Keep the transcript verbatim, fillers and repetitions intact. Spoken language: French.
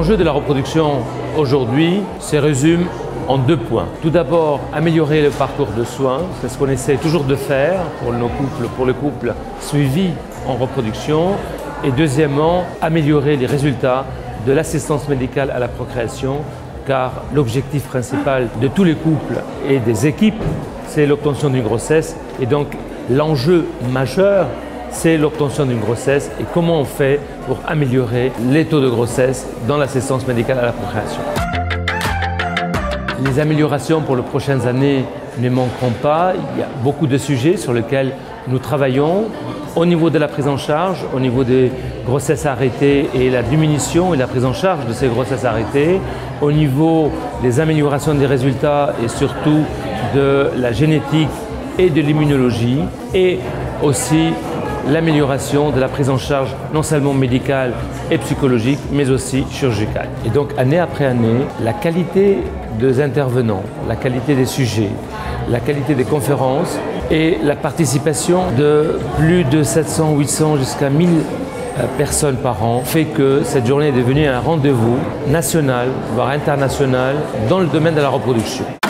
L'enjeu de la reproduction aujourd'hui se résume en deux points. Tout d'abord, améliorer le parcours de soins, c'est ce qu'on essaie toujours de faire pour nos couples, pour les couples suivis en reproduction. Et deuxièmement, améliorer les résultats de l'assistance médicale à la procréation, car l'objectif principal de tous les couples et des équipes, c'est l'obtention d'une grossesse. Et donc, l'enjeu majeur, c'est l'obtention d'une grossesse et comment on fait pour améliorer les taux de grossesse dans l'assistance médicale à la procréation. Les améliorations pour les prochaines années ne manqueront pas. Il y a beaucoup de sujets sur lesquels nous travaillons au niveau de la prise en charge, au niveau des grossesses arrêtées et la diminution et la prise en charge de ces grossesses arrêtées, au niveau des améliorations des résultats et surtout de la génétique et de l'immunologie, et aussi l'amélioration de la prise en charge non seulement médicale et psychologique, mais aussi chirurgicale. Et donc, année après année, la qualité des intervenants, la qualité des sujets, la qualité des conférences et la participation de plus de sept cents, huit cents jusqu'à mille personnes par an fait que cette journée est devenue un rendez-vous national, voire international, dans le domaine de la reproduction.